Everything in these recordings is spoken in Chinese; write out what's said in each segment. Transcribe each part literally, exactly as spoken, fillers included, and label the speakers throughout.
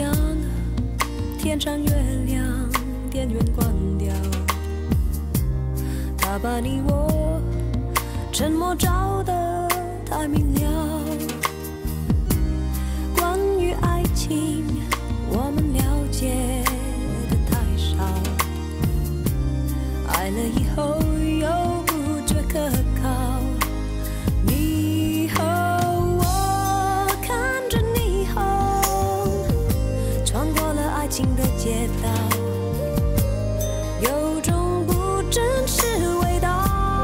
Speaker 1: 讲，天上月亮，电源关掉，他把你我沉默照得太明了。关于爱情，我们了解的太少，爱了以后又不觉可靠。霓虹，我看着霓虹，穿过了爱情的街道，有种不真实味道。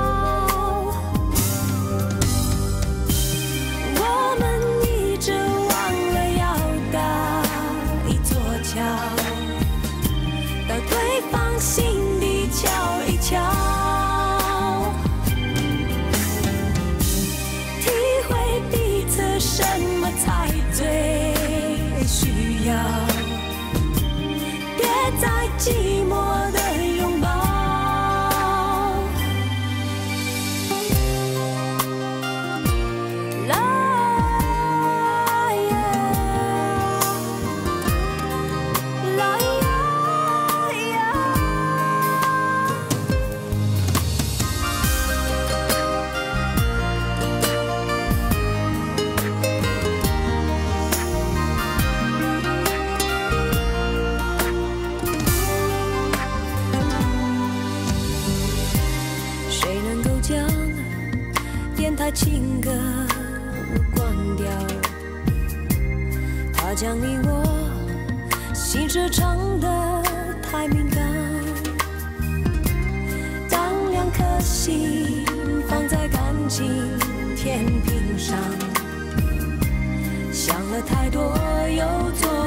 Speaker 1: 我们一直忘了要搭一座桥，到对方心底瞧一瞧，体会彼此什么才最需要，别再寂寞的拥抱。啦呀，啦呀呀。谁能够将电台情歌关掉？他将你我心事唱得太敏感。当两颗心放在感情天平上，想了太多又做